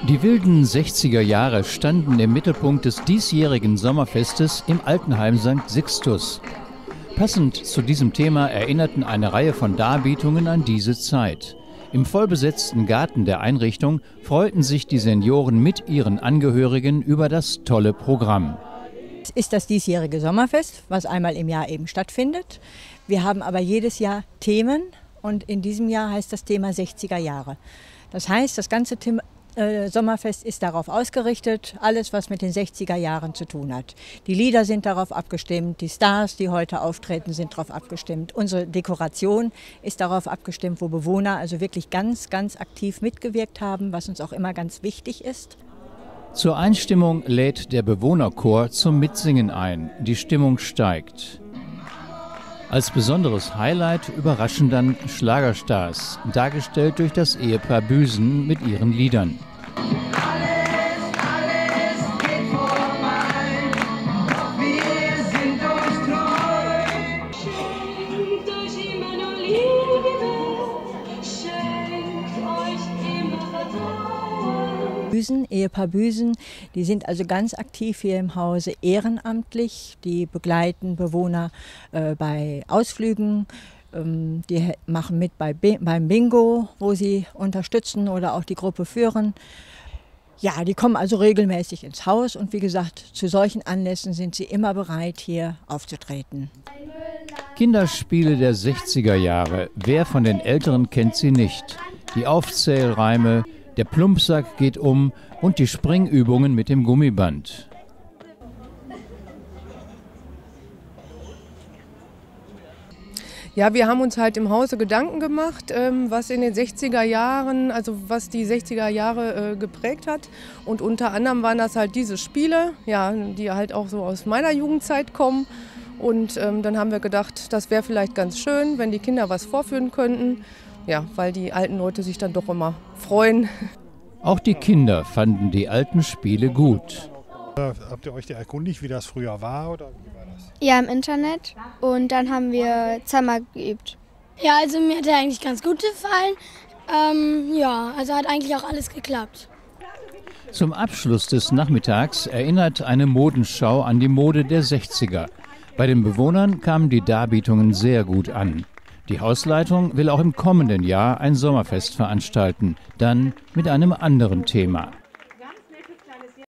Die wilden 60er Jahre standen im Mittelpunkt des diesjährigen Sommerfestes im Altenheim St. Sixtus. Passend zu diesem Thema erinnerten eine Reihe von Darbietungen an diese Zeit. Im vollbesetzten Garten der Einrichtung freuten sich die Senioren mit ihren Angehörigen über das tolle Programm. Es ist das diesjährige Sommerfest, was einmal im Jahr eben stattfindet. Wir haben aber jedes Jahr Themen und in diesem Jahr heißt das Thema 60er Jahre. Das heißt, das ganze Sommerfest ist darauf ausgerichtet, alles was mit den 60er Jahren zu tun hat. Die Lieder sind darauf abgestimmt, die Stars, die heute auftreten, sind darauf abgestimmt. Unsere Dekoration ist darauf abgestimmt, wo Bewohner also wirklich ganz, ganz aktiv mitgewirkt haben, was uns auch immer ganz wichtig ist. Zur Einstimmung lädt der Bewohnerchor zum Mitsingen ein. Die Stimmung steigt. Als besonderes Highlight überraschen dann Schlagerstars, dargestellt durch das Ehepaar Büsen mit ihren Liedern. Ehepaar Büsen, die sind also ganz aktiv hier im Hause ehrenamtlich. Die begleiten Bewohner bei Ausflügen, die machen mit beim Bingo, wo sie unterstützen oder auch die Gruppe führen. Ja, die kommen also regelmäßig ins Haus und wie gesagt, zu solchen Anlässen sind sie immer bereit, hier aufzutreten. Kinderspiele der 60er Jahre. Wer von den Älteren kennt sie nicht? Die Aufzählreime, der Plumpsack geht um und die Springübungen mit dem Gummiband. Ja, wir haben uns halt im Hause Gedanken gemacht, was in den 60er Jahren, also was die 60er Jahre geprägt hat. Und unter anderem waren das halt diese Spiele, ja, die halt auch so aus meiner Jugendzeit kommen. Und dann haben wir gedacht, das wäre vielleicht ganz schön, wenn die Kinder was vorführen könnten. Ja, weil die alten Leute sich dann doch immer freuen. Auch die Kinder fanden die alten Spiele gut. Habt ihr euch da erkundigt, wie das früher war? Oder wie war das? Ja, im Internet. Und dann haben wir zweimal geübt. Ja, also mir hat er eigentlich ganz gut gefallen. Ja, also hat eigentlich auch alles geklappt. Zum Abschluss des Nachmittags erinnert eine Modenschau an die Mode der 60er. Bei den Bewohnern kamen die Darbietungen sehr gut an. Die Hausleitung will auch im kommenden Jahr ein Sommerfest veranstalten, dann mit einem anderen Thema.